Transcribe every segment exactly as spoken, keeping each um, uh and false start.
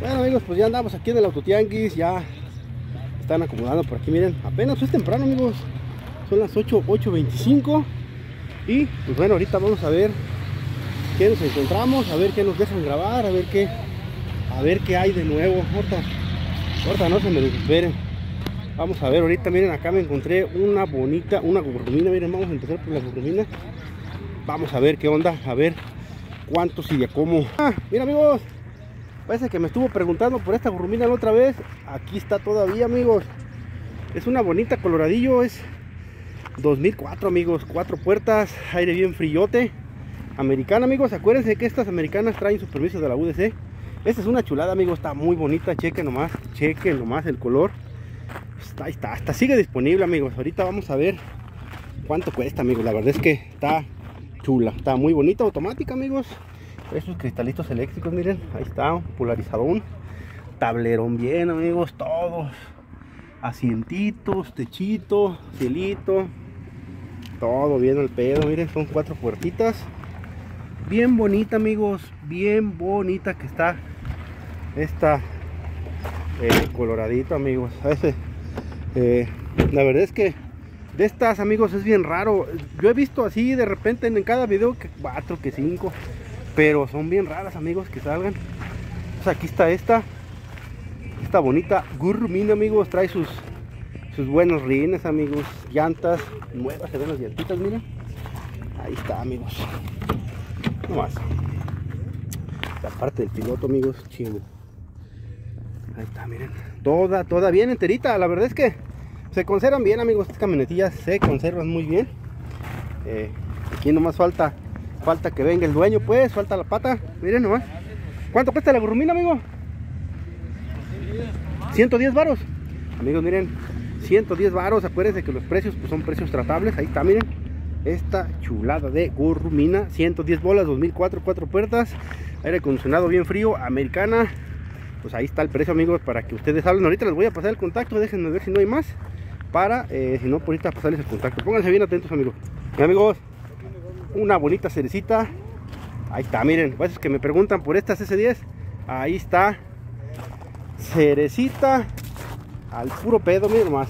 Bueno amigos, pues ya andamos aquí en el Autotianguis, ya están acomodando por aquí, miren, apenas es temprano amigos, son las ocho veinticinco y pues bueno, ahorita vamos a ver qué nos encontramos, a ver qué nos dejan grabar, a ver qué, a ver qué hay de nuevo. Ahorita, ahorita no se me desesperen. Vamos a ver, ahorita miren, acá me encontré una bonita, una gurrumina, miren, vamos a empezar por la gurrumina. Vamos a ver qué onda, a ver cuántos y de cómo. Ah, mira amigos, parece que me estuvo preguntando por esta gurrumina la otra vez. Aquí está todavía amigos. Es una bonita coloradillo, es dos mil cuatro amigos, cuatro puertas, aire bien frillote. Americana amigos, acuérdense que estas americanas traen su permiso de la U D C. Esta es una chulada amigos, está muy bonita, chequen nomás, chequen nomás el color. Ahí está, hasta sigue disponible amigos. Ahorita vamos a ver cuánto cuesta amigos. La verdad es que está chula, está muy bonita, automática amigos. Estos cristalitos eléctricos, miren, ahí está, polarizadón, tablerón bien amigos, todos, asientitos, techito, cielito, todo bien al pedo, miren, son cuatro puertitas, bien bonita amigos, bien bonita que está esta eh, coloradito amigos. Ese, eh, la verdad es que de estas amigos es bien raro, yo he visto así de repente en cada video que cuatro, que cinco, pero son bien raras amigos que salgan. Pues aquí está esta esta bonita gurrumina amigos, trae sus sus buenos rines amigos, llantas nuevas, se ven las llantitas, miren, ahí está amigos, no más la parte del piloto amigos, chido, ahí está, miren, toda, toda bien enterita. La verdad es que se conservan bien amigos, estas camionetillas se conservan muy bien. eh, aquí nomás falta Falta que venga el dueño, pues, falta la pata. Miren nomás. ¿Cuánto cuesta la gurrumina, amigo? ciento diez varos. Amigos, miren, ciento diez varos. Acuérdense que los precios pues, son precios tratables. Ahí está, miren. Esta chulada de gurrumina, ciento diez bolas, dos mil cuatro, cuatro puertas. Aire acondicionado bien frío, americana. Pues ahí está el precio, amigos, para que ustedes hablen. Ahorita les voy a pasar el contacto. Déjenme ver si no hay más. Para, eh, si no, por ahorita pasarles el contacto. Pónganse bien atentos, amigos. Bien, amigos. Una bonita cerecita. Ahí está, miren, pues es que me preguntan por esta C C diez. Ahí está, cerecita al puro pedo, miren nomás.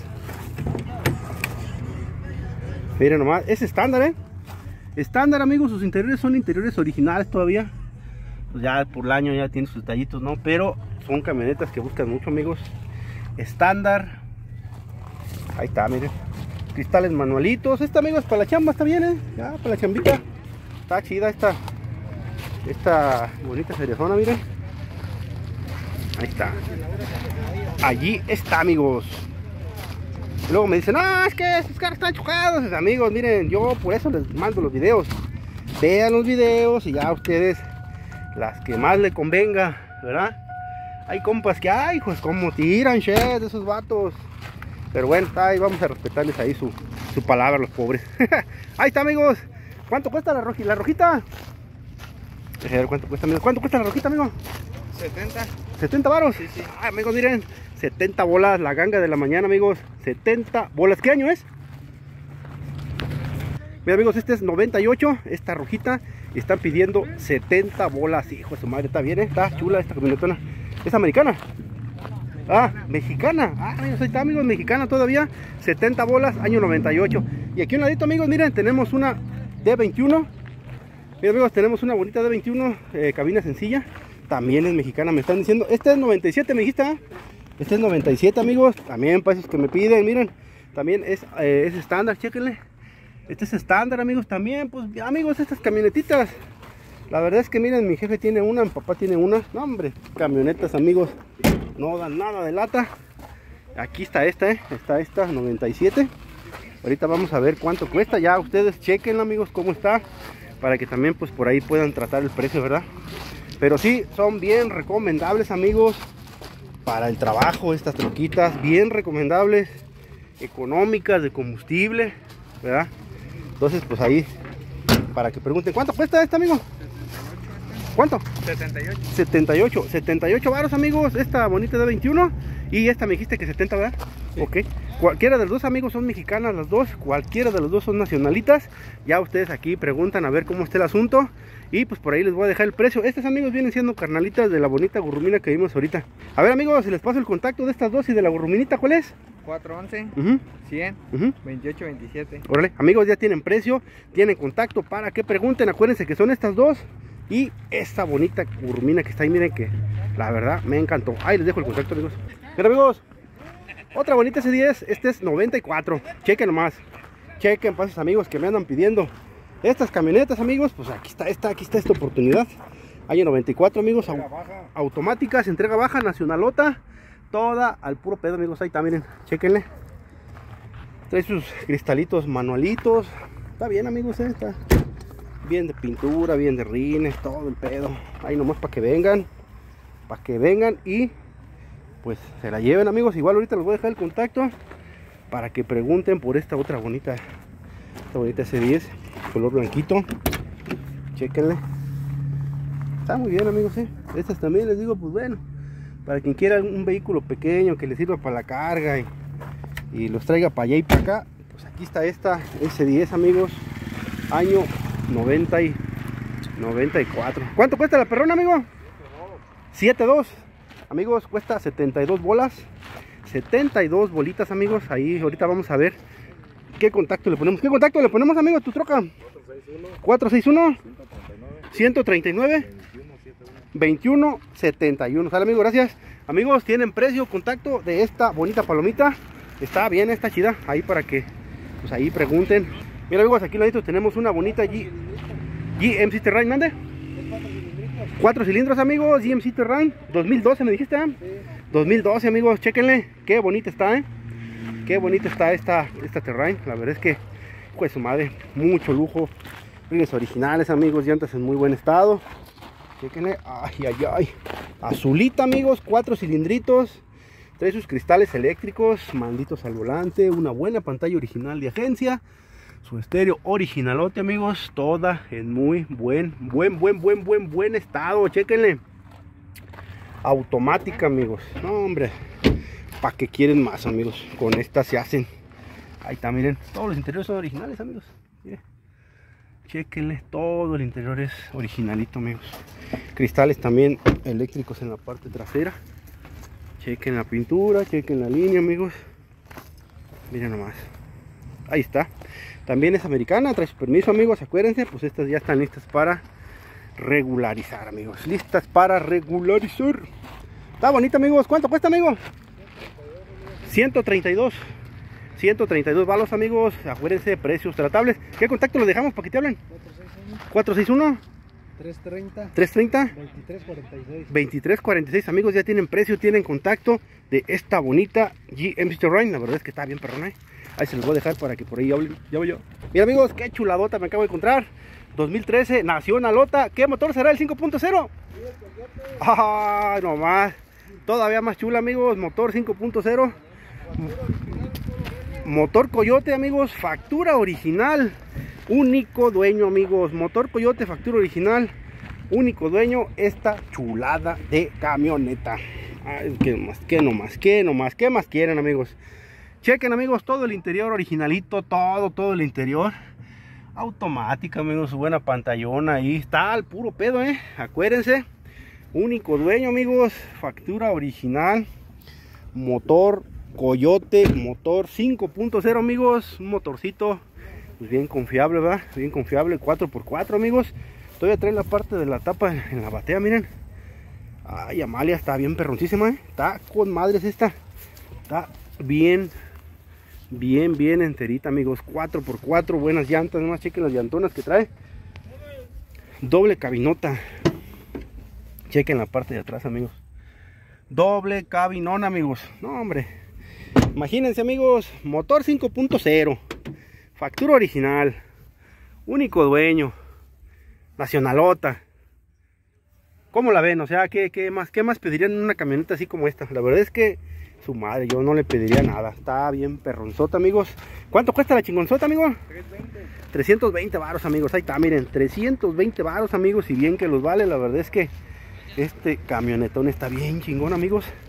Miren nomás, es estándar, eh estándar amigos, sus interiores son interiores originales todavía. Pues ya por el año ya tiene sus detallitos, ¿no? Pero son camionetas que buscan mucho amigos. Estándar. Ahí está, miren. Cristales manualitos. Esta amigos para la chamba está bien, eh. Ya para la chambita está chida esta esta bonita cerezona, miren. Ahí está. Allí está amigos. Luego me dicen, no, es que esos carros están chocados. Amigos, miren, yo por eso les mando los videos. Vean los videos y ya ustedes las que más le convenga, ¿verdad? Hay compas que, ay, pues como tiran, shit, esos vatos. Pero bueno, ahí vamos a respetarles ahí su, su palabra, los pobres. Ahí está amigos. ¿Cuánto cuesta la, roji, la rojita? Déjame ver cuánto cuesta, amigos. ¿Cuánto cuesta la rojita, amigo? setenta. ¿setenta varos? Sí, sí. Ah, amigos, miren, setenta bolas, la ganga de la mañana, amigos. setenta bolas. ¿Qué año es? Mira, amigos, este es noventa y ocho, esta rojita. Y están pidiendo setenta bolas. Hijo de su madre, está bien, ¿eh? Está chula esta camionetona. ¿Es americana? Ah, mexicana. Ah, ahí está, amigos, mexicana todavía. setenta bolas, año noventa y ocho. Y aquí a un ladito, amigos, miren, tenemos una D veintiuno. Miren, amigos, tenemos una bonita D veintiuno, eh, cabina sencilla. También es mexicana, me están diciendo. Este es noventa y siete, me dijiste, ¿eh? Este es noventa y siete, amigos. También para esos que me piden, miren. También es, eh, es estándar, chéquenle. Este es estándar, amigos, también. Pues, amigos, estas camionetitas. La verdad es que, miren, mi jefe tiene una, mi papá tiene una. No, hombre, camionetas, amigos. No dan nada de lata. Aquí está esta, eh. Está esta, noventa y siete. Ahorita vamos a ver cuánto cuesta. Ya ustedes chequen, amigos, cómo está. Para que también, pues, por ahí puedan tratar el precio, ¿verdad? Pero sí, son bien recomendables, amigos. Para el trabajo, estas troquitas. Bien recomendables. Económicas, de combustible, ¿verdad? Entonces, pues ahí, para que pregunten, ¿cuánto cuesta esta, amigo? ¿Cuánto? setenta y ocho. setenta y ocho, setenta y ocho varos, amigos. Esta bonita de veintiuno. Y esta me dijiste que setenta, ¿verdad? Sí. Ok. Cualquiera de los dos, amigos, son mexicanas las dos. Cualquiera de los dos son nacionalitas. Ya ustedes aquí preguntan a ver cómo está el asunto. Y pues por ahí les voy a dejar el precio. Estas, amigos, vienen siendo carnalitas de la bonita gurrumina que vimos ahorita. A ver, amigos, si les paso el contacto de estas dos y de la gurruminita, ¿cuál es? cuatro once, uh-huh. cien, uh-huh. veintiocho veintisiete. Órale, amigos, ya tienen precio, tienen contacto para que pregunten. Acuérdense que son estas dos y esta bonita gurrumina que está ahí. Miren que la verdad me encantó. Ahí les dejo el contacto, amigos. Pero, amigos, otra bonita C diez. Este es noventa y cuatro. Chequen nomás. Chequen, pases, amigos, que me andan pidiendo estas camionetas, amigos. Pues aquí está esta, aquí está esta oportunidad. Año noventa y cuatro, amigos. Au automáticas, entrega baja, nacionalota. Toda al puro pedo, amigos. Ahí está, miren, chequenle. Trae sus cristalitos manualitos. Está bien, amigos, ¿eh? Está bien de pintura, bien de rines, todo el pedo. Ahí nomás para que vengan. Para que vengan y pues se la lleven, amigos. Igual ahorita les voy a dejar el contacto para que pregunten por esta otra bonita, esta bonita C diez, color blanquito. Chequenle. Está muy bien, amigos, ¿eh? Estas también les digo, pues bueno, para quien quiera un vehículo pequeño que le sirva para la carga y, y los traiga para allá y para acá, pues aquí está esta C diez, amigos, año noventa y cuatro. ¿Cuánto cuesta la perrona, amigo? siete dos. Amigos, cuesta setenta y dos bolas, setenta y dos bolitas, amigos. Ahí ahorita vamos a ver qué contacto le ponemos. ¿Qué contacto le ponemos, amigo, a tu troca? cuatro seis uno, ciento treinta y nueve, veintiuno setenta y uno. Sale, amigo, gracias. Amigos, tienen precio, contacto de esta bonita palomita. Está bien, está chida. Ahí para que pues ahí pregunten. Mira, amigos, aquí al ladito tenemos una bonita G M C Terrain, mande. Cuatro cilindros, amigos, G M C Terrain dos mil doce, me dijiste, ¿eh? Sí. dos mil doce, amigos, chequenle. Qué bonita está, ¿eh? Qué bonita está esta, esta Terrain. La verdad es que, pues su madre, mucho lujo. Rines originales, amigos, llantas en muy buen estado. Chequenle, ay, ay, ay. Azulita, amigos, cuatro cilindritos. Trae sus cristales eléctricos, manditos al volante, una buena pantalla original de agencia. Su estéreo originalote, amigos, toda en muy buen, buen, buen, buen, buen, buen estado. Chequenle. Automática, amigos. No, hombre, ¿para qué quieren más, amigos? Con esta se hacen. Ahí está, miren. Todos los interiores son originales, amigos. Miren. Chequenle, todo el interior es originalito, amigos. Cristales también eléctricos en la parte trasera. Chequen la pintura, chequen la línea, amigos. Miren nomás. Ahí está. También es americana, trae su permiso, amigos. Acuérdense, pues estas ya están listas para regularizar, amigos. Listas para regularizar. Está bonita, amigos. ¿Cuánto cuesta, amigo? ciento treinta y dos. ciento treinta y dos balos, amigos. Acuérdense, precios tratables. ¿Qué contacto los dejamos para que te hablen? cuatro seis uno, tres treinta, tres treinta, veintitrés cuarenta y seis. veintitrés cuarenta y seis, amigos. Ya tienen precio, tienen contacto de esta bonita G M C Terrain. La verdad es que está bien perrona, ¿eh? Ahí se los voy a dejar para que por ahí hablen. Ya voy yo. Mira, amigos, qué chuladota me acabo de encontrar. dos mil trece, nacionalota. ¿Qué motor será? ¿El cinco punto cero? Ah, nomás. Todavía más chula, amigos. Motor cinco punto cero. Motor Coyote, amigos. Factura original. Único dueño, amigos. Motor Coyote, factura original. Único dueño. Esta chulada de camioneta. Ay, qué más, qué nomás, qué nomás. ¿Qué más quieren, amigos? Chequen, amigos, todo el interior originalito, todo, todo el interior. Automática, amigos, su buena pantallona ahí. Está al puro pedo, eh. Acuérdense. Único dueño, amigos. Factura original. Motor Coyote, motor cinco punto cero, amigos. Un motorcito pues bien confiable, ¿verdad? Bien confiable, cuatro por cuatro, amigos. Todavía trae la parte de la tapa en la batea, miren. Ay, Amalia, está bien perroncísima, ¿eh? Está con madres esta. Está bien, bien, bien enterita, amigos. cuatro por cuatro, buenas llantas. Nomás chequen las llantonas que trae. Doble cabinota. Chequen la parte de atrás, amigos. Doble cabinón, amigos. No, hombre. Imagínense, amigos. Motor cinco punto cero. Factura original. Único dueño. Nacionalota. ¿Cómo la ven? O sea, ¿qué, qué más, qué más pedirían en una camioneta así como esta? La verdad es que su madre, yo no le pediría nada. Está bien perronzota, amigos. ¿Cuánto cuesta la chingonzota, amigo? trescientos veinte varos, amigos. Ahí está, miren, trescientos veinte varos, amigos. Y bien que los vale, la verdad es que este camionetón está bien chingón, amigos.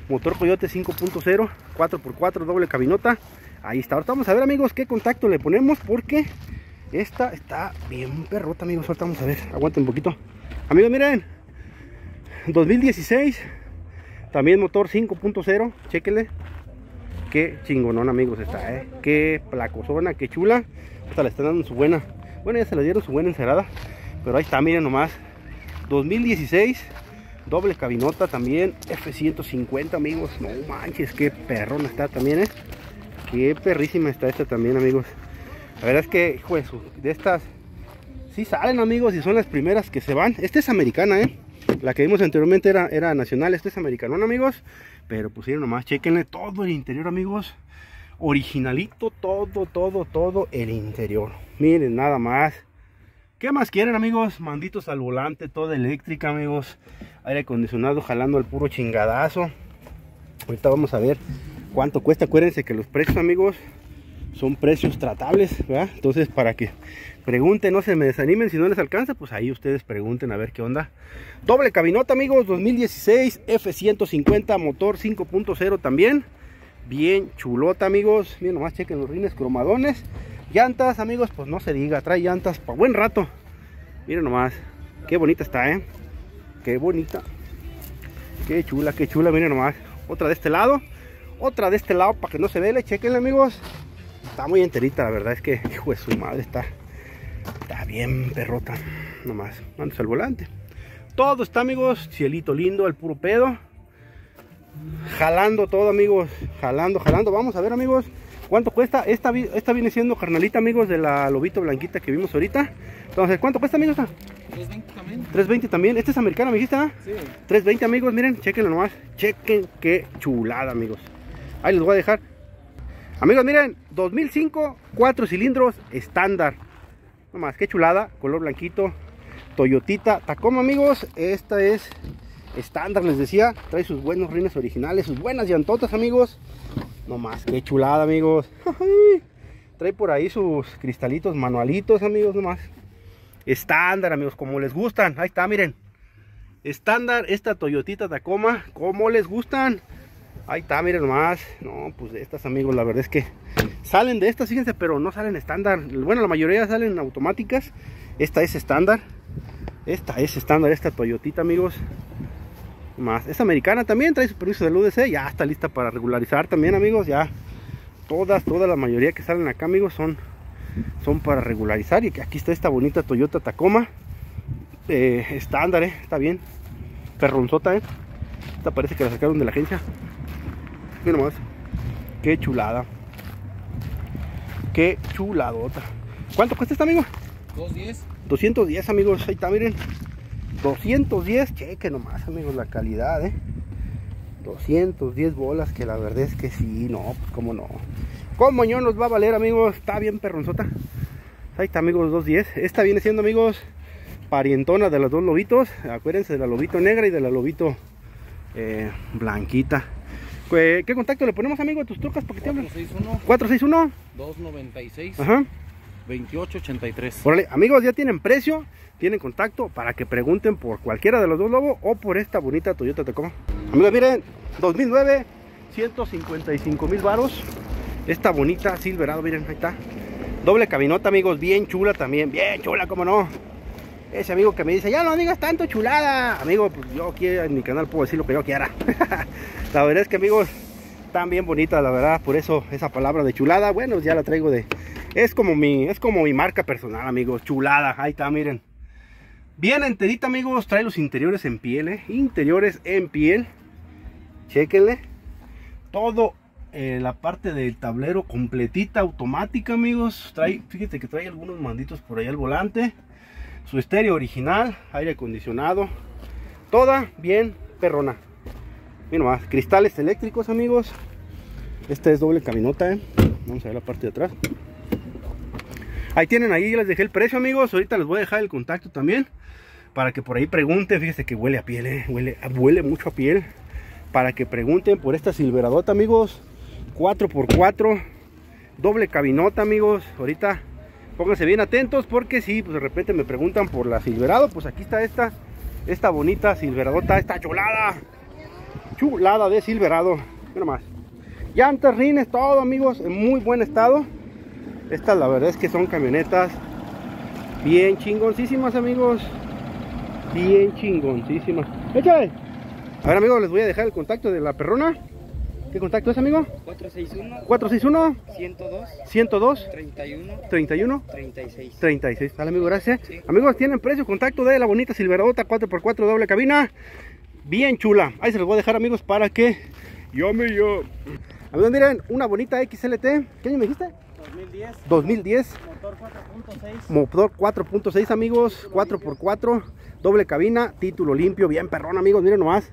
motor Coyote cinco punto cero, cuatro por cuatro, doble cabinota. Ahí está. Ahorita vamos a ver, amigos, qué contacto le ponemos, porque esta está bien perrota, amigos. Ahorita vamos a ver, aguanten un poquito. Amigos, miren, dos mil dieciséis, también motor cinco punto cero, chéquenle. Qué chingonón, amigos, está, eh. Qué placozona, qué chula. Hasta le están dando su buena, bueno, ya se le dieron su buena encerada, pero ahí está, miren nomás. dos mil dieciséis, doble cabinota también, F ciento cincuenta, amigos. No manches, qué perrona está también, eh. Qué perrísima está esta también, amigos. La verdad es que, hijo de, su, de estas, sí salen, amigos, y son las primeras que se van. Esta es americana, eh. La que vimos anteriormente era, era nacional. Esta es americana, amigos. Pero pusieron nomás, chequenle todo el interior, amigos. Originalito, todo, todo, todo el interior. Miren, nada más. ¿Qué más quieren, amigos? Manditos al volante, toda eléctrica, amigos. Aire acondicionado jalando al puro chingadazo. Ahorita vamos a ver cuánto cuesta. Acuérdense que los precios, amigos, son precios tratables, ¿verdad? Entonces, para que pregunten, no se me desanimen. Si no les alcanza, pues ahí ustedes pregunten a ver qué onda. Doble cabinota, amigos, dos mil dieciséis, F ciento cincuenta, motor cinco punto cero también. Bien chulota, amigos. Miren nomás, chequen los rines cromadones. Llantas, amigos, pues no se diga, trae llantas para buen rato. Miren nomás, qué bonita está, eh. Qué bonita. Qué chula, qué chula, miren nomás. Otra de este lado, otra de este lado para que no se vele, chequenle, amigos. Está muy enterita, la verdad es que, hijo de su madre, está, está bien perrota. Nomás, antes al volante. Todo está, amigos, cielito lindo, al puro pedo. Jalando todo, amigos, jalando, jalando. Vamos a ver, amigos, cuánto cuesta. Esta, esta viene siendo carnalita, amigos, de la lobito blanquita que vimos ahorita. Entonces, ¿cuánto cuesta, amigos? tres veinte también. tres veinte también. Esta es americana, me dijiste, ¿eh? Sí. tres veinte, amigos, miren, chequenlo nomás. Chequen qué chulada, amigos. Ahí les voy a dejar. Amigos, miren, dos mil cinco, cuatro cilindros estándar. Nomás, qué chulada, color blanquito. Toyotita Tacoma, amigos. Esta es estándar, les decía. Trae sus buenos rines originales, sus buenas llantotas, amigos. Nomás, qué chulada, amigos. Trae por ahí sus cristalitos manualitos, amigos, nomás. Estándar, amigos, como les gustan. Ahí está, miren. Estándar, esta Toyotita Tacoma, como les gustan. Ahí está, miren nomás. No, pues de estas, amigos, la verdad es que salen de estas, fíjense, pero no salen estándar. Bueno, la mayoría salen automáticas. Esta es estándar. Esta es estándar, esta Toyotita, amigos. Más, es americana también, trae su permiso del U D C. Ya está lista para regularizar también, amigos. Ya todas, toda la mayoría que salen acá, amigos, son, son para regularizar. Y aquí está esta bonita Toyota Tacoma. Eh, estándar, eh, está bien. Perronzota, eh. Esta parece que la sacaron de la agencia. Miren nomás. Qué chulada. Qué chuladota. ¿Cuánto cuesta esta, amigo? doscientos diez. doscientos diez, amigos. Ahí está, miren. doscientos diez. Cheque nomás, amigos, la calidad, eh. doscientos diez bolas, que la verdad es que sí, no, pues cómo no. ¿Cómo no nos va a valer, amigos? Está bien perronzota. Ahí está, amigos, doscientos diez. Esta viene siendo, amigos, parientona de los dos lobitos. Acuérdense de la lobito negra y de la lobito eh, blanquita. ¿Qué, ¿Qué contacto le ponemos, amigo, a tus trocas para que te hablen? cuatro seis uno, dos noventa y seis. Ajá. veintiocho ochenta y tres. Órale, amigos, ya tienen precio, tienen contacto para que pregunten por cualquiera de los dos lobos o por esta bonita Toyota Tacoma. Amigos, miren, dos mil nueve, ciento cincuenta y cinco mil varos. Esta bonita Silverado, miren, ahí está. Doble cabinota, amigos, bien chula también, bien chula, como no. Ese amigo que me dice, ya no digas tanto chulada. Amigo, pues yo aquí en mi canal puedo decir lo que yo quiera. La verdad es que, amigos, están bien bonitas, la verdad. Por eso esa palabra de chulada, bueno, ya la traigo de... Es como mi, es como mi marca personal, amigos. Chulada, ahí está, miren. Bien enterita, amigos. Trae los interiores en piel, eh. Interiores en piel. Chéquenle. Todo eh, la parte del tablero completita, automática, amigos. Trae, fíjate que trae algunos manditos por ahí al volante. Su estéreo original, aire acondicionado. Toda bien perrona. Miren más, cristales eléctricos, amigos. Esta es doble caminota, eh. Vamos a ver la parte de atrás. Ahí tienen, ahí les dejé el precio, amigos. Ahorita les voy a dejar el contacto también, para que por ahí pregunten. Fíjense que huele a piel, eh. huele, huele mucho a piel. Para que pregunten por esta Silveradota, amigos. cuatro por cuatro, doble cabinota, amigos. Ahorita pónganse bien atentos, porque si pues de repente me preguntan por la Silverado, pues aquí está esta, esta bonita Silveradota, esta chulada. chulada de Silverado. Mira más. Llantas, rines, todo amigos, en muy buen estado. Estas la verdad es que son camionetas bien chingoncísimas amigos. Bien chingoncísimas. Échale. A ver amigos, les voy a dejar el contacto de la perrona. ¿Qué contacto es amigo? cuatro seis uno, cuatro seis uno, ciento dos, ciento dos, treinta y uno, treinta y uno, treinta y seis. treinta y seis. Dale amigo, gracias. Sí. Amigos, tienen precio, contacto de la bonita Silveradota cuatro por cuatro doble cabina. Bien chula. Ahí se los voy a dejar amigos para que llame yo. Amigos, miren, una bonita X L T. ¿Qué año me dijiste? dos mil diez. dos mil diez. Motor cuatro punto seis. Motor cuatro punto seis amigos, cuatro por cuatro, doble cabina, título limpio, bien perrón amigos, miren nomás.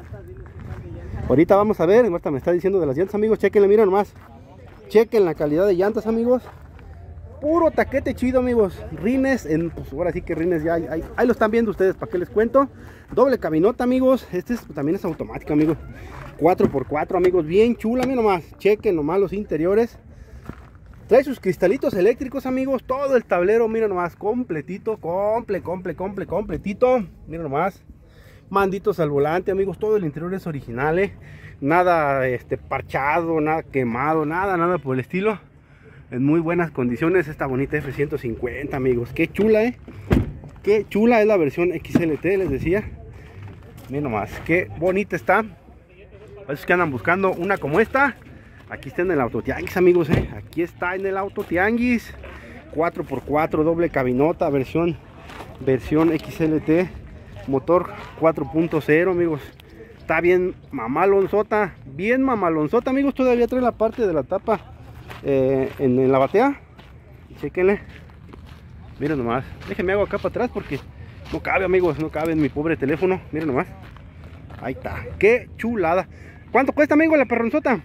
Ahorita vamos a ver, ahorita me está diciendo de las llantas amigos, chequenle, miren nomás. Chequen la calidad de llantas amigos. Puro taquete chido amigos, rines, en, pues ahora sí que rines ya, ahí, ahí lo están viendo ustedes, ¿para qué les cuento? Doble cabinota amigos, este es, también es automático amigos. cuatro por cuatro amigos, bien chula, miren nomás, chequen nomás los interiores. Trae sus cristalitos eléctricos amigos, todo el tablero, miren nomás, completito, comple, comple, comple, completito, miren nomás. Manditos al volante amigos, todo el interior es original, ¿eh? Nada este, parchado, nada quemado, nada, nada por el estilo. En muy buenas condiciones esta bonita F ciento cincuenta amigos, qué chula, ¿eh? Qué chula es la versión X L T, les decía. Miren nomás, qué bonita está. A esos que andan buscando una como esta, aquí está en el Autotianguis amigos, ¿eh? Aquí está en el Autotianguis. cuatro por cuatro, doble cabinota, versión, versión X L T. Motor cuatro punto cero amigos. Está bien mamalonzota. Bien mamalonzota amigos. Todavía trae la parte de la tapa eh, en, en la batea. Chequenle. Miren nomás. Déjenme hago acá para atrás porque no cabe amigos. No cabe en mi pobre teléfono. Miren nomás. Ahí está. Qué chulada. ¿Cuánto cuesta amigo la perronzota?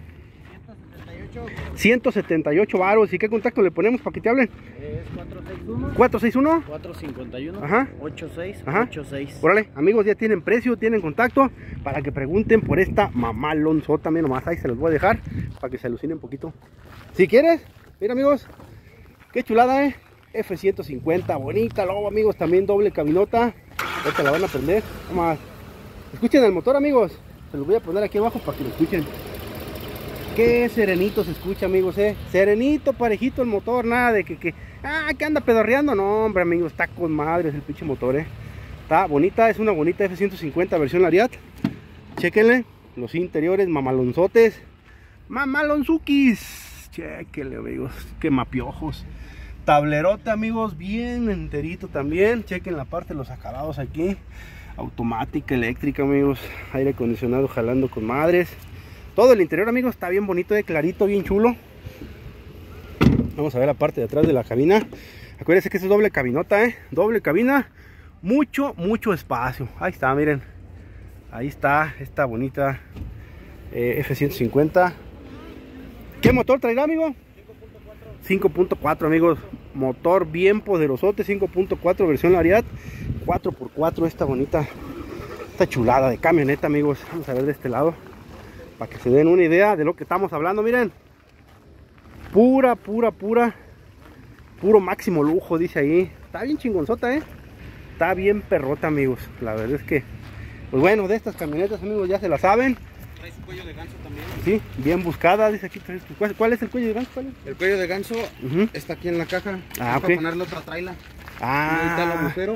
ciento setenta y ocho varos. ¿Y qué contacto le ponemos para que te hablen? Es cuatro seis uno, cuatro seis uno, cuatro cinco uno, Ajá. ocho seis Ajá. ocho seis. Órale, amigos, ya tienen precio, tienen contacto para que pregunten por esta mamalonzota. Mira nomás, ahí se los voy a dejar para que se alucinen un poquito. Si quieres, mira amigos, qué chulada, eh. F ciento cincuenta, bonita lobo amigos, también doble cabinota. Ahorita la van a prender. Nomás. Escuchen el motor amigos, se los voy a poner aquí abajo para que lo escuchen. Qué serenito se escucha amigos, eh. Serenito, parejito el motor, nada de que, que ah, que anda pedorreando. No hombre amigos, está con madres el pinche motor, eh. Está bonita, es una bonita F ciento cincuenta versión Lariat. Chequenle, los interiores mamalonzotes. Mamalonzukis. Chequenle amigos, qué mapiojos. Tablerote amigos, bien enterito también. Chequen la parte de los acabados aquí. Automática, eléctrica amigos. Aire acondicionado jalando con madres. Todo el interior amigos está bien bonito, de clarito, bien chulo. Vamos a ver la parte de atrás de la cabina. Acuérdense que es doble cabinota, eh. Doble cabina, mucho, mucho espacio. Ahí está, miren. Ahí está esta bonita eh, F ciento cincuenta. ¿Qué motor traerá, amigo? cinco punto cuatro amigos. Motor bien poderosote, cinco punto cuatro versión Lariat. cuatro por cuatro esta bonita, esta chulada de camioneta amigos. Vamos a ver de este lado para que se den una idea de lo que estamos hablando. Miren, pura, pura, pura, puro máximo lujo, dice ahí. Está bien chingonzota, eh. Está bien perrota, amigos. La verdad es que, pues bueno, de estas camionetas, amigos, ya se la saben. Trae su cuello de ganso también. Sí, bien buscada, dice aquí. ¿Cuál, cuál es el cuello de ganso? ¿Cuál es? El cuello de ganso Uh-huh. está aquí en la caja. Ah, es ok. para ponerle otra traila. Ah, Y ahí está el agujero.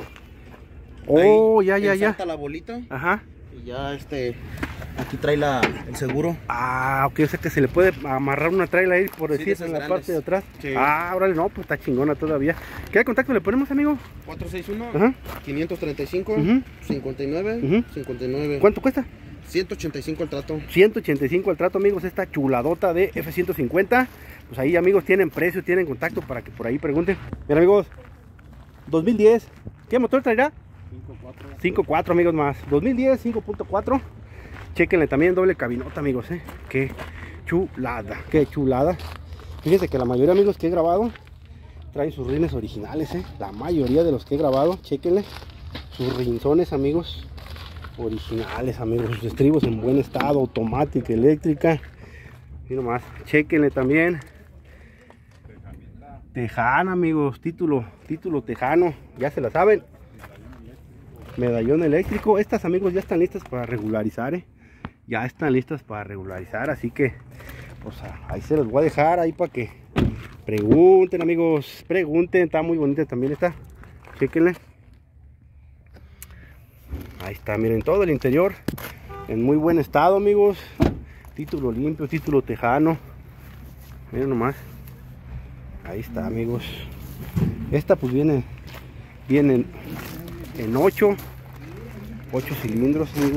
oh, Ahí ya, ya, ya. ensarta la bolita. Ajá. Y ya este, aquí trae la, el seguro. Ah, ok, o sea que se le puede amarrar una traila ahí, por Sí, decir, de esas en la grandes. parte de atrás. Sí. Ah, órale, no, pues está chingona todavía. ¿Qué contacto le ponemos, amigo? cuatro seis uno, Ajá. quinientos treinta y cinco, Ujú. cincuenta y nueve, Ujú. cincuenta y nueve. ¿Cuánto cuesta? ciento ochenta y cinco el trato. ciento ochenta y cinco el trato, amigos, esta chuladota de F ciento cincuenta. Pues ahí, amigos, tienen precio, tienen contacto para que por ahí pregunten. Bien, amigos, dos mil diez. ¿Qué motor traerá? cinco punto cuatro, amigos, más. dos mil diez, cinco punto cuatro. Chequenle también doble cabinota, amigos, eh. Qué chulada, qué chulada. Fíjense que la mayoría, amigos, que he grabado traen sus rines originales, eh. La mayoría de los que he grabado, chequenle sus rinzones, amigos, originales, amigos. Sus estribos en buen estado, automática, eléctrica. Y nomás, chequenle también. Tejana, amigos, título, título tejano, ya se la saben. Medallón eléctrico. Estas, amigos, ya están listas para regularizar, eh. ya están listas para regularizar, así que pues ahí se los voy a dejar ahí para que pregunten, amigos, pregunten. Está muy bonita también esta, chéquenle. Ahí está, miren, todo el interior en muy buen estado, amigos. Título limpio, título tejano. Miren nomás. Ahí está, amigos. Esta pues viene viene en ocho cilindros, amigos.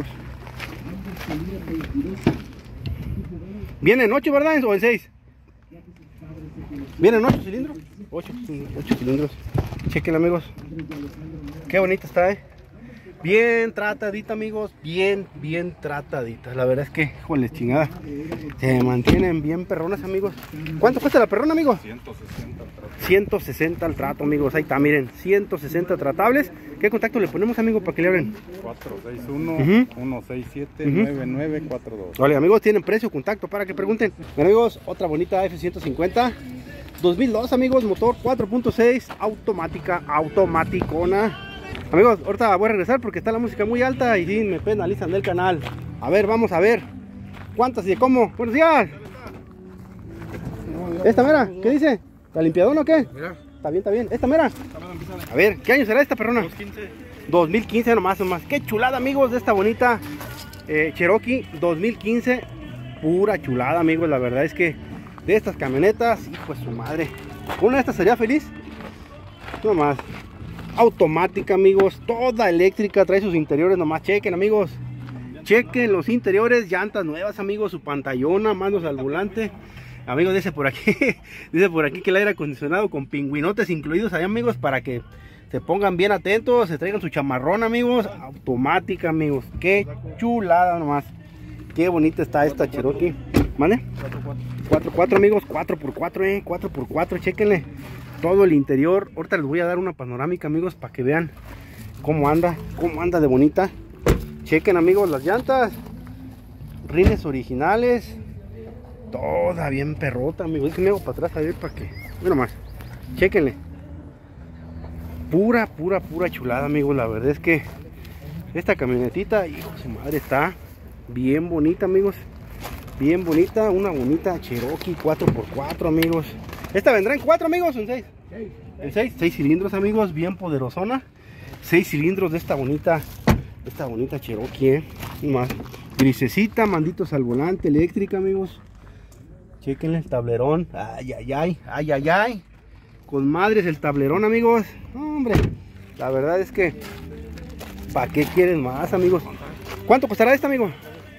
Viene en ocho, ¿verdad? ¿O en seis? Viene en ocho cilindros. ocho cilindros. Chequen, amigos. Qué bonita está, eh. Bien tratadita, amigos, bien, bien tratadita. La verdad es que, joder, chingada, se mantienen bien perronas, amigos. ¿Cuánto cuesta la perrona, amigos? ciento sesenta al trato. ciento sesenta al trato, amigos. Ahí está, miren, ciento sesenta tratables. ¿Qué contacto le ponemos, amigo, para que le abren? cuatro seis uno, Ujú. uno seis siete, Ujú. nueve nueve cuatro dos. Vale, amigos, tienen precio, contacto para que pregunten. Bueno, amigos, otra bonita F ciento cincuenta dos mil dos, amigos, motor cuatro punto seis, automática, automaticona. Amigos, ahorita voy a regresar porque está la música muy alta y sí, me penalizan del canal. A ver, vamos a ver cuántas y de cómo. Buenos días. Esta mera, ¿qué dice? ¿La limpiadona o qué? Está bien, está bien. Esta mera. A ver, ¿qué año será esta perrona? dos mil quince nomás, nomás. Qué chulada, amigos, de esta bonita eh, Cherokee dos mil quince. Pura chulada, amigos. La verdad es que de estas camionetas, hijo de su madre, una de estas sería feliz. Nomás. Automática, amigos, toda eléctrica, trae sus interiores, nomás chequen, amigos, chequen los interiores, llantas nuevas, amigos, su pantallona, manos al volante. Amigos, dice por aquí, dice por aquí que el aire acondicionado con pingüinotes incluidos ahí, amigos, para que se pongan bien atentos, se traigan su chamarrón, amigos. Automática, amigos, qué chulada nomás, qué bonita está esta Cherokee, ¿vale? cuatro por cuatro, amigos, cuatro por cuatro, eh, cuatro por cuatro, chequenle todo el interior. Ahorita les voy a dar una panorámica, amigos, para que vean cómo anda, cómo anda de bonita. Chequen, amigos, las llantas, rines originales, toda bien perrota, amigos. Es que me hago para atrás a ver para que, mira más, chequenle, pura, pura, pura chulada, amigos. La verdad es que esta camionetita, hijo de su madre, está bien bonita, amigos, bien bonita, una bonita Cherokee cuatro por cuatro, amigos. ¿Esta vendrá en cuatro, amigos, o en seis? En seis, seis cilindros, amigos, bien poderosona. seis cilindros de esta bonita, esta bonita Cherokee, eh. Más grisecita, manditos al volante, eléctrica, amigos. Chequenle el tablerón. Ay, ay, ay, ay, ay, ay. Con madres el tablerón, amigos. Hombre, la verdad es que, ¿para qué quieren más, amigos? ¿Cuánto costará esta, amigo?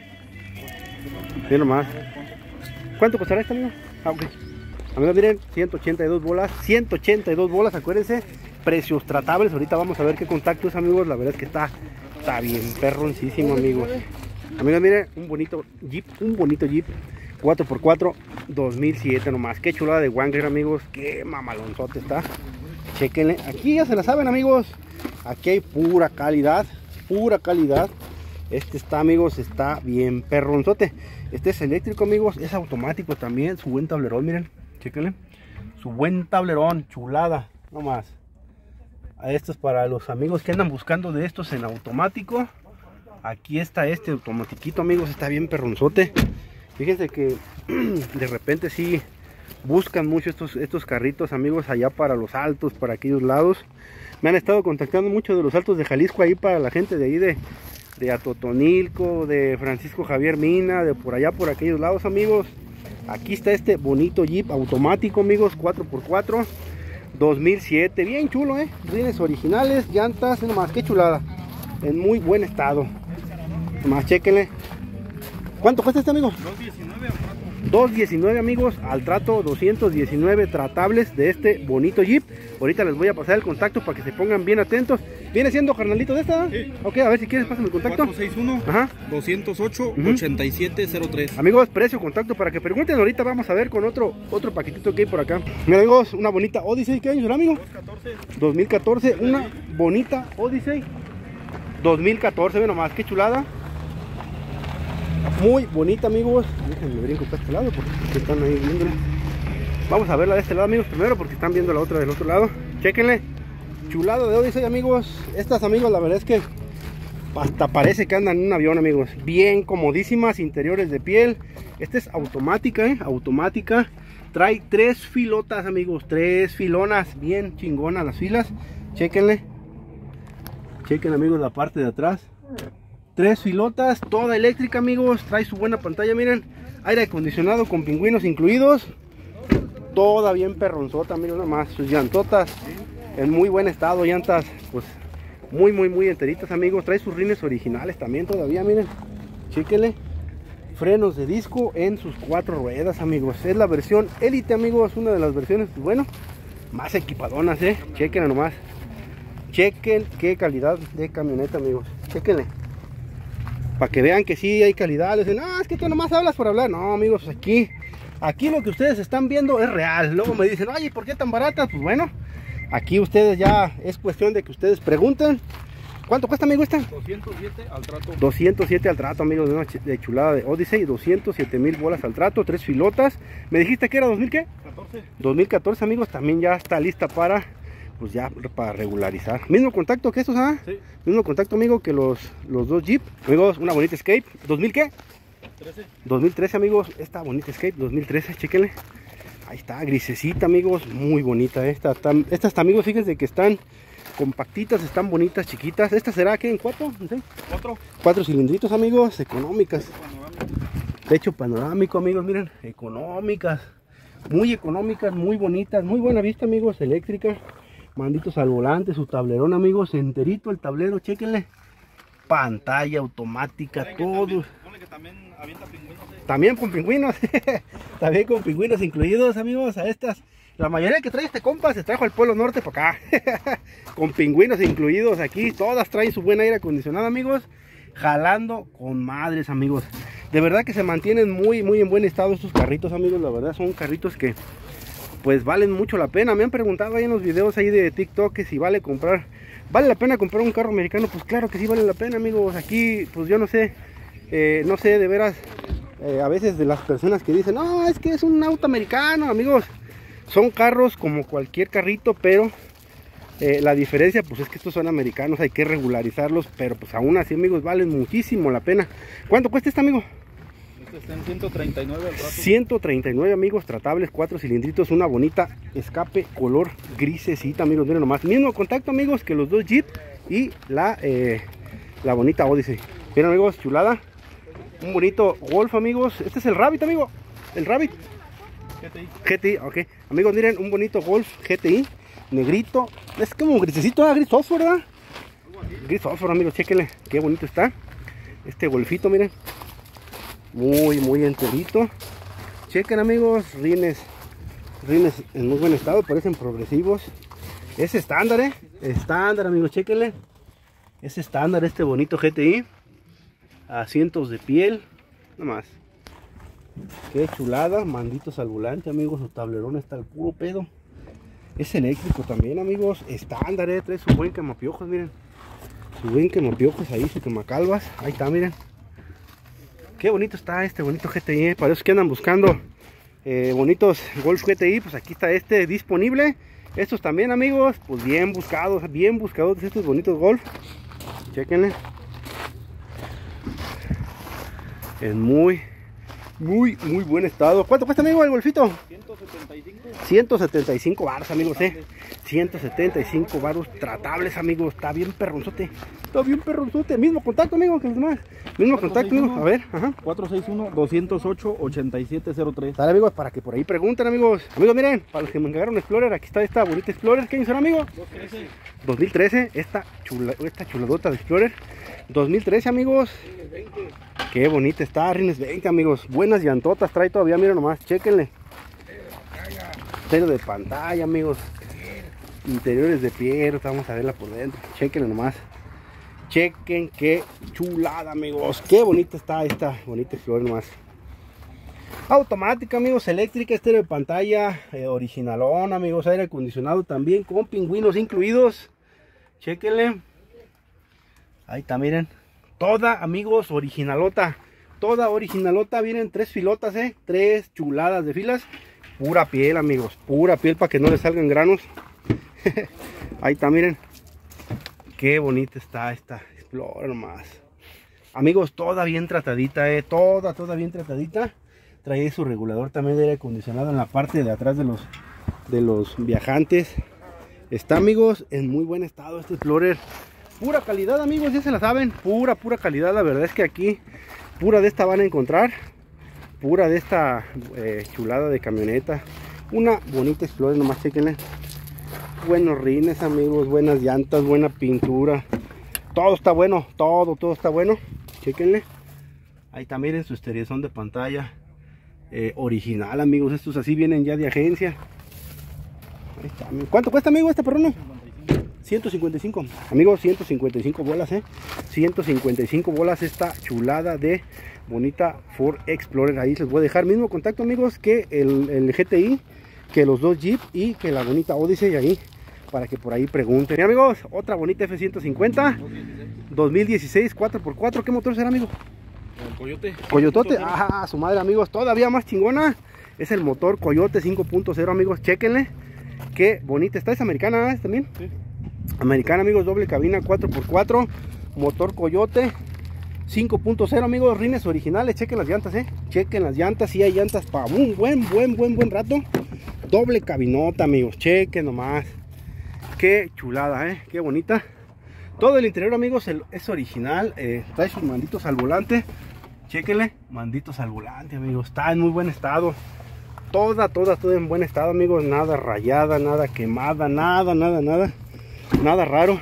Miren nomás. ¿Cuánto costará esta, amigo? Ah, ok. Amigos, miren, ciento ochenta y dos bolas, ciento ochenta y dos bolas, acuérdense, precios tratables. Ahorita vamos a ver qué contacto es, amigos. La verdad es que está, está bien perroncísimo, amigos. Amigos, miren, un bonito Jeep, un bonito Jeep cuatro por cuatro dos mil siete nomás. Qué chulada de Wrangler, amigos, qué mamalonzote está. Chequenle, aquí ya se la saben, amigos, aquí hay pura calidad, pura calidad. Este está, amigos, está bien perronzote. Este es eléctrico, amigos, es automático también. Su buen tablerón, miren, chéquenle, su buen tablerón, chulada, nomás. A estos para los amigos que andan buscando de estos en automático. Aquí está este automatiquito, amigos, está bien perronzote. Fíjense que de repente sí buscan mucho estos, estos carritos, amigos, allá para los altos, para aquellos lados. Me han estado contactando mucho de los altos de Jalisco, ahí para la gente de ahí de, de Atotonilco, de Francisco Javier Mina, de por allá, por aquellos lados, amigos. Aquí está este bonito Jeep automático, amigos, cuatro por cuatro dos mil siete, bien chulo, eh, rines originales, llantas, nomás, qué chulada, en muy buen estado. Nomás chequenle. ¿Cuánto cuesta este, amigo? dos diecinueve, amigos, al trato, doscientos diecinueve tratables de este bonito Jeep. Ahorita les voy a pasar el contacto para que se pongan bien atentos. ¿Viene siendo carnalito de esta? Sí. Ok, a ver si quieres, pásame el contacto. cuatro seis uno, Ajá. dos cero ocho, Ujú. ocho siete cero tres. Amigos, precio, contacto para que pregunten. Ahorita vamos a ver con otro otro paquetito que hay por acá. Mira, amigos, una bonita Odyssey. ¿Qué año será, amigo? dos mil catorce, una bonita Odyssey dos mil catorce, ve nomás, qué chulada. Muy bonita, amigos. Déjenme brinco para este lado porque están ahí viéndola. Vamos a verla de este lado, amigos, primero porque están viendo la otra del otro lado. Chéquenle. Chulada de Odyssey, amigos. Estas, amigos, la verdad es que Hasta parece que andan en un avión, amigos. Bien comodísimas, interiores de piel. Esta es automática, ¿eh? Automática. Trae tres filotas, amigos. Tres filonas. Bien chingonas las filas. Chéquenle. Chequen, amigos, la parte de atrás. Tres filotas, toda eléctrica, amigos. Trae su buena pantalla, miren. Aire acondicionado con pingüinos incluidos. Toda bien perronzota, miren nada más. Sus llantotas en muy buen estado. Llantas, pues, muy, muy, muy enteritas, amigos. Trae sus rines originales también todavía, miren. Chéquenle. Frenos de disco en sus cuatro ruedas, amigos. Es la versión Elite, amigos. Una de las versiones, pues, bueno, más equipadonas, eh. Chequen nomás. Chequen qué calidad de camioneta, amigos. Chequenle. Para que vean que sí hay calidad. Les dicen, no, es que tú nomás hablas por hablar. No, amigos, aquí, aquí lo que ustedes están viendo es real. Luego me dicen, oye, ¿por qué tan baratas? Pues bueno, aquí ustedes ya es cuestión de que ustedes pregunten. ¿Cuánto cuesta, amigo, esta? doscientos siete al trato. doscientos siete al trato, amigos, de una de chulada de Odyssey. Doscientos siete mil bolas al trato, tres filotas. ¿Me dijiste que era dos mil qué? catorce. dos mil catorce, amigos. También ya está lista para, pues ya para regularizar. Mismo contacto que estos, ¿ah? Sí. Mismo contacto, amigo, que los, los dos Jeep. Amigos, una bonita Escape. ¿dos mil qué? trece. dos mil trece, amigos. Esta bonita Escape dos mil trece, chéquenle. Ahí está, grisecita, amigos. Muy bonita esta. Tan, estas, amigos, fíjense que están compactitas, están bonitas, chiquitas. ¿Esta será que en cuatro? No sé. Cuatro. Cuatro cilindritos, amigos. Económicas. Techo panorámico, amigos, miren. Económicas. Muy económicas, muy bonitas. Muy buena vista, amigos. Eléctrica. Manditos al volante, su tablerón, amigos. Enterito el tablero, chéquenle. Pantalla automática, todo. Ponle que también avienta pingüinos. Eh. También con pingüinos. También con pingüinos incluidos, amigos. A estas, la mayoría que trae este compa se trajo al Polo Norte para acá. Con pingüinos incluidos aquí. Todas traen su buen aire acondicionado, amigos. Jalando con madres, amigos. De verdad que se mantienen muy, muy en buen estado estos carritos, amigos. La verdad son carritos que, pues, valen mucho la pena. Me han preguntado ahí en los videos ahí de TikTok que si vale comprar, ¿vale la pena comprar un carro americano? Pues claro que sí vale la pena, amigos. Aquí, pues yo no sé, eh, no sé de veras, eh, a veces de las personas que dicen, no, es que es un auto americano, amigos. Son carros como cualquier carrito, pero eh, la diferencia, pues es que estos son americanos, hay que regularizarlos, pero pues aún así, amigos, valen muchísimo la pena. ¿Cuánto cuesta este, amigo? Este está en ciento treinta y nueve al trato. ciento treinta y nueve, amigos, tratables, cuatro cilindritos, una bonita escape color grisecita, amigos, miren nomás. Mismo contacto, amigos, que los dos Jeep y la, eh, la bonita Odyssey. Miren, amigos, chulada. Un bonito Golf, amigos. Este es el Rabbit, amigo. El Rabbit. G T I. G T I, ok. Amigos, miren, un bonito Golf G T I. Negrito. Es como grisecito, ¿eh? Gris fósforo, ¿verdad? Gris fósforo, amigos, chéquenle. Qué bonito está. Este Golfito, miren. Muy, muy enterito. Chequen, amigos, rines. Rines en muy buen estado, parecen progresivos. Es estándar, eh. Estándar, amigos, chequenle. Es estándar este bonito G T I. Asientos de piel. Nada más. Qué chulada. Manditos al volante, amigos. Su tablerón está al puro pedo. Es eléctrico también, amigos. Estándar, eh. Trae su buen quemapiojos, miren. Su buen quemapiojos ahí, su quemacalvas. Ahí está, miren. Qué bonito está este bonito G T I, eh. Para esos que andan buscando eh, bonitos Golf G T I, pues aquí está este disponible. Estos también, amigos, pues bien buscados, bien buscados estos bonitos Golf. Chequenle. En muy, muy, muy buen estado. ¿Cuánto cuesta, amigo, el Golfito? ciento setenta y cinco. ciento setenta y cinco baros, amigos, eh. ciento setenta y cinco baros tratables, amigos. Está bien perronzote. Está bien perronzote. Mismo contacto, amigo, que los demás. Mismo contacto, amigo. A ver, ajá. cuatro seis uno, dos cero ocho, ocho siete cero tres. Dale, amigos, para que por ahí pregunten, amigos. Amigos, miren, para los que me encargaron Explorer, aquí está esta bonita Explorer. ¿Qué año será, amigo? dos mil trece. Esta, chula, esta chuladota de Explorer. dos mil trece, amigos. Qué bonita está, rines veinte, amigos. Buenas llantotas trae todavía, miren nomás, chéquenle. Estéreo de pantalla, amigos. Interiores de piel, vamos a verla por dentro. Chéquenle nomás. Chequen qué chulada, amigos. Qué bonita está esta bonita Explorer nomás. Automática, amigos, eléctrica, estéreo de pantalla, eh, originalón, amigos, aire acondicionado también con pingüinos incluidos. Chéquenle. Ahí está, miren. Toda, amigos, originalota. Toda originalota. Vienen tres filotas, eh. Tres chuladas de filas. Pura piel, amigos. Pura piel para que no le salgan granos. Ahí está, miren. Qué bonita está esta Explorer más. Amigos, toda bien tratadita, eh. Toda, toda bien tratadita. Trae su regulador también de aire acondicionado en la parte de atrás de los, de los viajantes. Está, amigos, en muy buen estado este Explorer. Pura calidad, amigos, ya se la saben. Pura, pura calidad. La verdad es que aquí, pura de esta van a encontrar. Pura de esta eh, chulada de camioneta. Una bonita Explorer, nomás chequenle. Buenos rines, amigos, buenas llantas, buena pintura. Todo está bueno, todo, todo está bueno. Chequenle. Ahí también en su estereozón de pantalla. Eh, original, amigos. Estos así vienen ya de agencia. Ahí está, amigo. ¿Cuánto cuesta, amigo, este perruno? ciento cincuenta y cinco. Amigos, ciento cincuenta y cinco bolas, eh. ciento cincuenta y cinco bolas esta chulada de bonita Ford Explorer. Ahí les voy a dejar mismo contacto, amigos, que el, el G T I, que los dos Jeep y que la bonita Odyssey ahí, para que por ahí pregunten. Y amigos, otra bonita F ciento cincuenta dos mil dieciséis cuatro por cuatro. ¿Qué motor será, amigo? El Coyote. Coyotote, ah, su madre, amigos, todavía más chingona. Es el motor Coyote cinco punto cero, amigos, chequenle. Qué bonita está, es americana, ¿eh? También. Sí. Americana, amigos, doble cabina cuatro por cuatro, motor Coyote cinco punto cero, amigos, rines originales. Chequen las llantas, eh. Chequen las llantas, sí hay llantas para un buen, buen, buen, buen rato. Doble cabinota, amigos, chequen nomás. Qué chulada, eh. Qué bonita. Todo el interior, amigos, el, es original. Eh, trae sus manditos al volante. Chequenle, manditos al volante, amigos. Está en muy buen estado. Toda, toda, toda en buen estado, amigos. Nada rayada, nada quemada, nada, nada, nada. Nada raro.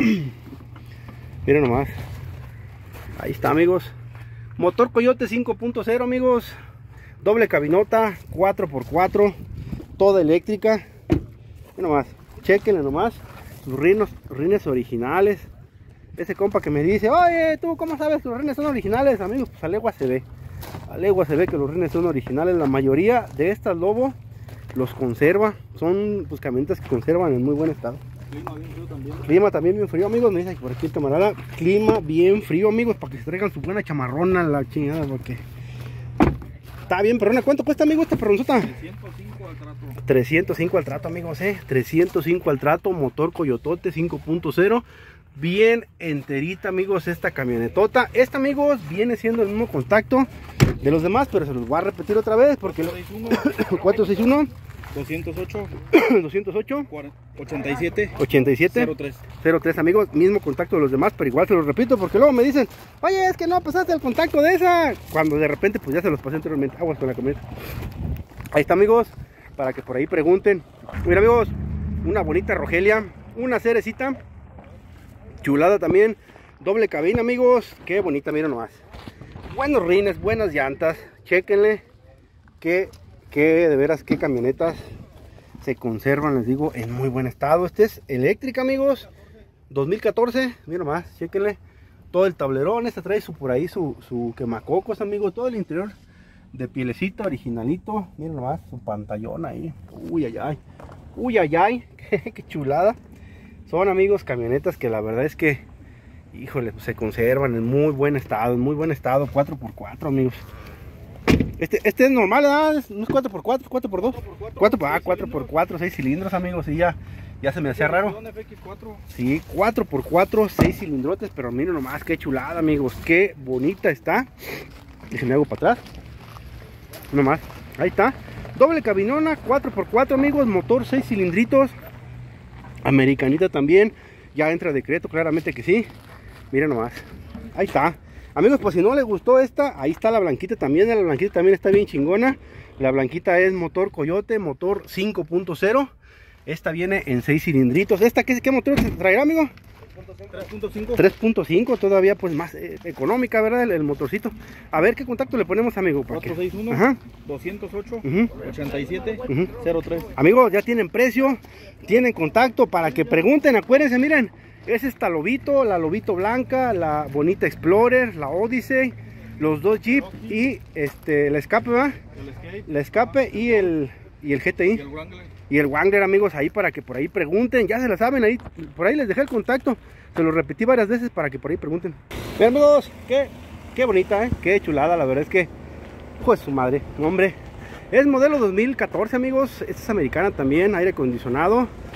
Miren nomás. Ahí está, amigos. Motor Coyote cinco punto cero, amigos. Doble cabinota, cuatro por cuatro. Toda eléctrica. Miren nomás. Chequenle nomás. Sus rines, rines originales. Ese compa que me dice, oye, ¿tú cómo sabes que los rines son originales? Amigos, pues a legua se ve. A legua se ve que los rines son originales. La mayoría de estas Lobo los conserva. Son pues camionetas que conservan en muy buen estado. Clima bien frío también. Clima también bien frío, amigos. Me dice por aquí el camarada. Clima bien frío, amigos, para que se traigan su buena chamarrona, la chingada, porque está bien, pero ¿cuánto cuesta, amigo, esta perronzota? trescientos cinco al trato. trescientos cinco al trato, amigos, eh. trescientos cinco al trato, motor Coyotote cinco punto cero. Bien enterita, amigos, esta camionetota. Esta, amigos, viene siendo el mismo contacto de los demás, pero se los voy a repetir otra vez porque lo... cuatro seis uno doscientos ocho doscientos ocho ochenta y siete ochenta y siete cero tres. cero tres, amigos, mismo contacto de los demás, pero igual se los repito porque luego me dicen, oye, es que no pasaste el contacto de esa, cuando de repente pues ya se los pasé anteriormente. Aguas con la camioneta. Ahí está, amigos, para que por ahí pregunten. Mira, amigos, una bonita Rogelia, una cerecita chulada también, doble cabina, amigos, qué bonita, miren nomás. Buenos rines, buenas llantas, chequenle que que de veras qué camionetas se conservan, les digo, en muy buen estado. Este es eléctrica, amigos, dos mil catorce, miren nomás, chequenle todo el tablerón. Este trae su por ahí su, su quemacocos, amigos, todo el interior de pielecita originalito. Miren nomás su pantallón ahí, uy ay ay, uy ay ay, qué, qué chulada. Son, amigos, camionetas que la verdad es que, híjole, se conservan en muy buen estado, en muy buen estado. Cuatro por cuatro, amigos. Este, este es normal, ¿verdad? No es cuatro por cuatro, cuatro por dos. cuatro por cuatro, seis cilindros, amigos. Y ya, ya se me hacía raro. Sí, cuatro por cuatro, seis cilindrotes. Pero miren nomás, qué chulada, amigos. Qué bonita está. Déjenme hago para atrás. Nomás, ahí está. Doble cabinona, cuatro por cuatro, amigos. Motor seis cilindritos. Americanita también. Ya entra decreto, claramente que sí. Miren nomás. Ahí está. Amigos, pues si no les gustó esta, ahí está la blanquita también. La blanquita también está bien chingona. La blanquita es motor Coyote, motor cinco punto cero. Esta viene en seis cilindritos. ¿Esta qué, qué motor traerá, amigo? tres punto cinco. tres punto cinco, todavía pues más eh, económica, ¿verdad? El, el motorcito. A ver qué contacto le ponemos, amigo. cuatro seis uno doscientos ocho Uh-huh. ochenta y siete Uh-huh. cero tres. Amigos, ya tienen precio, tienen contacto para que pregunten. Acuérdense, miren, es esta Lobito, la Lobito blanca, la bonita Explorer, la Odyssey, los dos Jeep y este el escape, ¿verdad? El Escape El escape y el y el G T I y el Wrangler. y el Wrangler, amigos, ahí para que por ahí pregunten. Ya se la saben, ahí por ahí les dejé el contacto. Se lo repetí varias veces para que por ahí pregunten. Miren, amigos, qué, qué bonita, ¿eh? Qué chulada, la verdad es que, pues su madre, hombre. Es modelo dos mil catorce, amigos. Esta es americana también, aire acondicionado.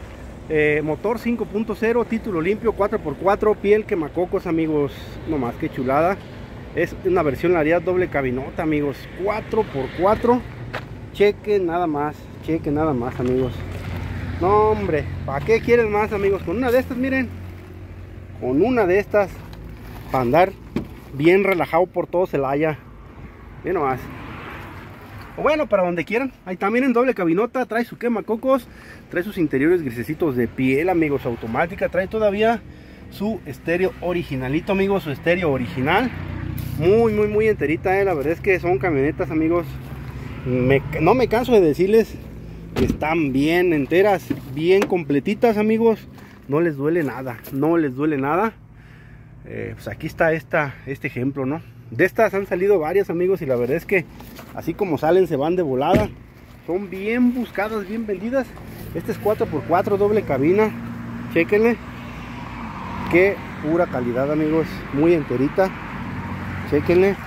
Eh, motor cinco punto cero, título limpio, cuatro por cuatro, piel quemacocos, amigos. No más, que chulada. Es una versión Lariat doble cabinota, amigos. cuatro por cuatro. Chequen nada más, chequen nada más, amigos. No, hombre, ¿para qué quieren más, amigos? Con una de estas, miren. Con una de estas, para andar bien relajado por todo Celaya. Miren nomás. O bueno, para donde quieran. Ahí también en doble cabinota. Trae su quemacocos. Trae sus interiores grisecitos de piel, amigos. Automática. Trae todavía su estéreo originalito, amigos. Su estéreo original. Muy, muy, muy enterita, eh. La verdad es que son camionetas, amigos. Me, no me canso de decirles que están bien enteras, bien completitas, amigos. No les duele nada. No les duele nada. Eh, pues aquí está esta, este ejemplo, ¿no? De estas han salido varias, amigos, y la verdad es que así como salen se van de volada. Son bien buscadas, bien vendidas. Este es cuatro por cuatro, doble cabina. Chequenle. Qué pura calidad, amigos. Muy enterita. Chequenle.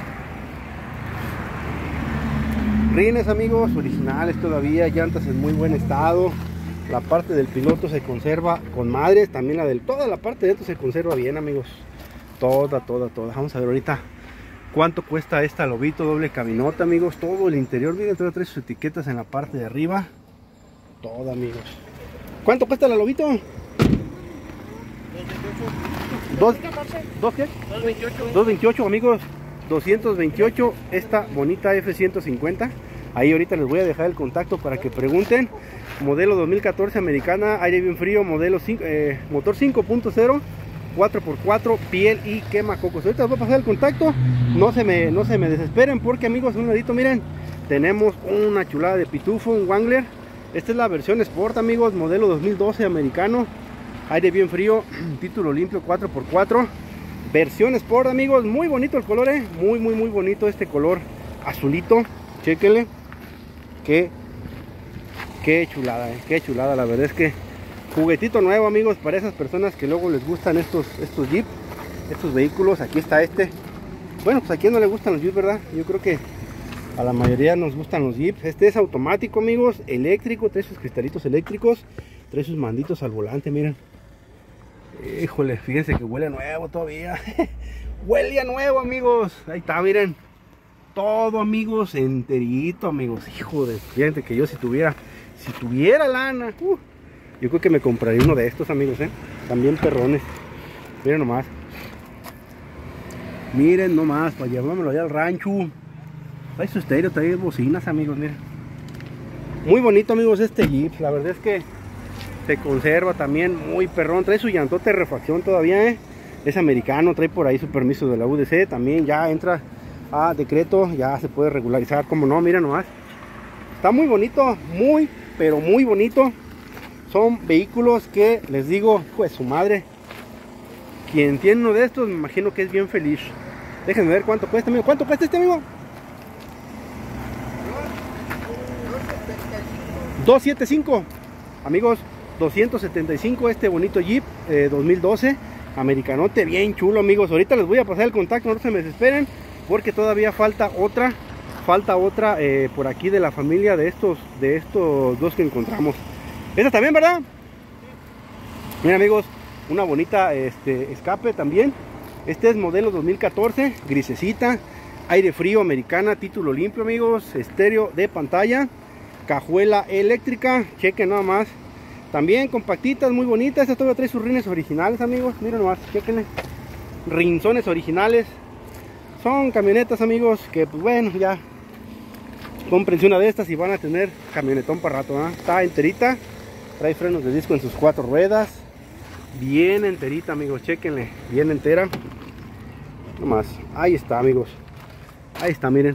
Rines, amigos, originales todavía. Llantas en muy buen estado. La parte del piloto se conserva con madres. También la del... Toda la parte de dentro se conserva bien, amigos. Toda, toda, toda. Vamos a ver ahorita cuánto cuesta esta Lobito doble cabinota, amigos. Todo el interior, miren, todavía trae sus etiquetas en la parte de arriba. Todo, amigos. ¿Cuánto cuesta la Lobito? ¿Dos, ¿Dos qué? dos veintiocho, amigos. doscientos veintiocho, esta bonita F ciento cincuenta. Ahí ahorita les voy a dejar el contacto para que pregunten. Modelo dos mil catorce americana, aire bien frío, modelo cinco, eh, motor cinco punto cero, cuatro por cuatro, piel y quemacocos. Ahorita les voy a pasar el contacto. No se me, no se me desesperen porque, amigos, a un ladito, miren, tenemos una chulada de pitufo, un Wrangler. Esta es la versión Sport, amigos, modelo dos mil doce americano. Aire bien frío, título limpio, cuatro por cuatro. Versión Sport, amigos, muy bonito el color, eh. Muy, muy, muy bonito este color azulito. Chéquenle. Qué, qué chulada, eh. Qué chulada, la verdad es que juguetito nuevo, amigos, para esas personas que luego les gustan estos, estos Jeep, estos vehículos. Aquí está este. Bueno, pues a quien no le gustan los Jeep, ¿verdad? Yo creo que a la mayoría nos gustan los Jeeps. Este es automático, amigos, eléctrico, trae sus cristalitos eléctricos, trae sus manditos al volante, miren. Híjole, fíjense que huele a nuevo todavía. Huele a nuevo, amigos. Ahí está, miren. Todo, amigos, enterito, amigos. Hijo de, fíjense que yo si tuviera, si tuviera lana, uh, yo creo que me compraría uno de estos, amigos, eh. También perrones. Miren nomás. Miren nomás, para llevármelo allá al rancho. Trae su estéreo, trae bocinas, amigos, miren. Muy bonito, amigos, este Jeep. La verdad es que se conserva también muy perrón. Trae su llantote de refacción todavía, eh. Es americano, trae por ahí su permiso de la U D C. También ya entra a decreto, ya se puede regularizar, como no, miren nomás. Está muy bonito, muy, pero muy bonito. Son vehículos que, les digo, pues su madre, quien tiene uno de estos, me imagino que es bien feliz. Déjenme ver cuánto cuesta, amigo. ¿Cuánto cuesta este, amigo? doscientos setenta y cinco, amigos. doscientos setenta y cinco este bonito Jeep eh, dos mil doce americanote, bien chulo, amigos. Ahorita les voy a pasar el contacto, no se me desesperen porque todavía falta otra falta otra eh, por aquí de la familia de estos de estos dos que encontramos. Esta también, ¿verdad? Miren, amigos, una bonita este escape también. Este es modelo dos mil catorce, grisecita, aire frío, americana, título limpio, amigos, estéreo de pantalla, cajuela eléctrica, chequen nada más. También compactitas, muy bonitas. Esta todavía trae sus rines originales, amigos. Miren nomás, chequenle. Rinzones originales. Son camionetas, amigos, que pues bueno, ya cómprense una de estas y van a tener camionetón para rato, ¿eh? Está enterita. Trae frenos de disco en sus cuatro ruedas. Bien enterita, amigos, chequenle. Bien entera. Nomás, ahí está, amigos. Ahí está, miren.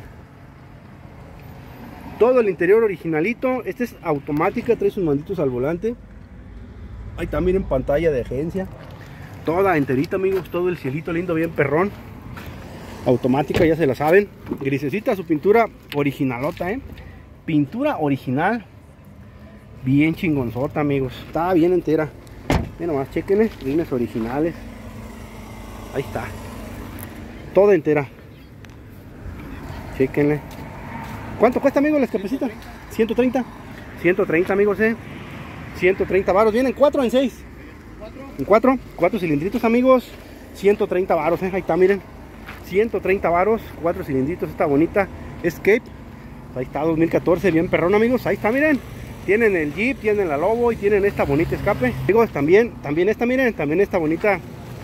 Todo el interior originalito. Este es automática, trae sus manditos al volante. Ahí está, miren, pantalla de agencia. Toda enterita, amigos. Todo el cielito lindo, bien perrón. Automática, ya se la saben. Grisecita, su pintura originalota, eh. Pintura original. Bien chingonzota, amigos. Está bien entera. Miren nomás, chequenle. Rines originales. Ahí está. Toda entera. Chequenle. ¿Cuánto cuesta, amigos, la escapecita? ciento treinta. ciento treinta, amigos, eh. ciento treinta varos. ¿Vienen cuatro o en seis? En cuatro, cuatro cilindritos, amigos. ciento treinta varos, ¿eh? Ahí está, miren. ciento treinta varos, cuatro cilindritos, esta bonita Escape. Ahí está, dos mil catorce, bien perrón, amigos. Ahí está, miren. Tienen el Jeep, tienen la Lobo y tienen esta bonita escape. Amigos, también, también esta, miren, también esta bonita,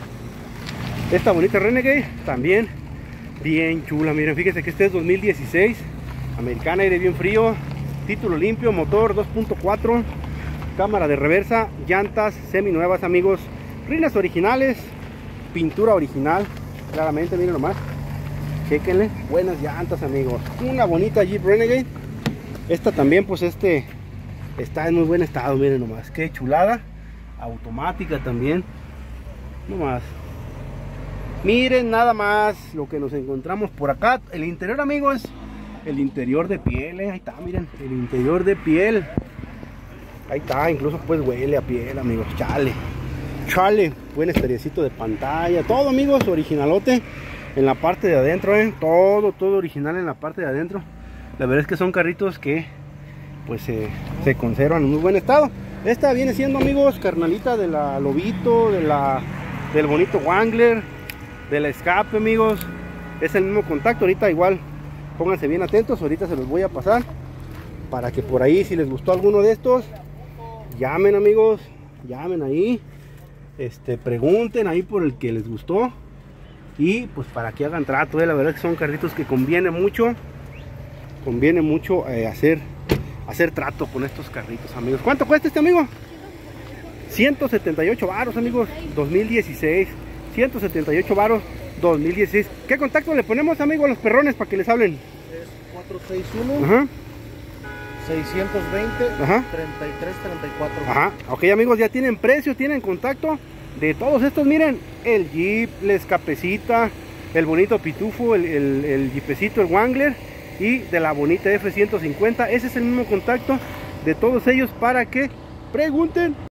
esta bonita Renegade, también bien chula. Miren, fíjense que este es dos mil dieciséis, americana, aire bien frío, título limpio, motor dos punto cuatro, cámara de reversa, llantas semi nuevas, amigos, rines originales, pintura original, claramente, miren nomás, chequenle, buenas llantas, amigos. Una bonita Jeep Renegade. Esta también, pues este está en muy buen estado, miren nomás, qué chulada. Automática también, nomás. Miren nada más lo que nos encontramos por acá. El interior, amigos, el interior de piel, eh. Ahí está, miren, el interior de piel. Ahí está, incluso pues huele a piel, amigos. Chale, chale, buen estereocito de pantalla, todo, amigos, originalote en la parte de adentro, eh. Todo, todo original en la parte de adentro. La verdad es que son carritos que pues eh, se conservan en muy buen estado. Esta viene siendo, amigos, carnalita de la Lobito, de la del bonito Wrangler, de la Escape, amigos. Es el mismo contacto. Ahorita igual pónganse bien atentos, ahorita se los voy a pasar para que por ahí, si les gustó alguno de estos, llamen, amigos, llamen ahí, este pregunten ahí por el que les gustó y pues para que hagan trato, eh. La verdad es que son carritos que conviene mucho, conviene mucho eh, hacer hacer trato con estos carritos, amigos. ¿Cuánto cuesta este, amigo? ciento setenta y ocho varos, amigos, dos mil dieciséis. ciento setenta y ocho varos, dos mil dieciséis. ¿Qué contacto le ponemos, amigo, a los perrones para que les hablen? Es cuatro seis uno, Ajá, seiscientos veinte, ajá, treinta y tres treinta y cuatro. ajá. Ok, amigos, ya tienen precio, tienen contacto de todos estos. Miren, el Jeep, la Escapecita, el bonito Pitufo, el, el, el Jeepecito, el Wrangler y de la bonita F ciento cincuenta. Ese es el mismo contacto de todos ellos para que pregunten.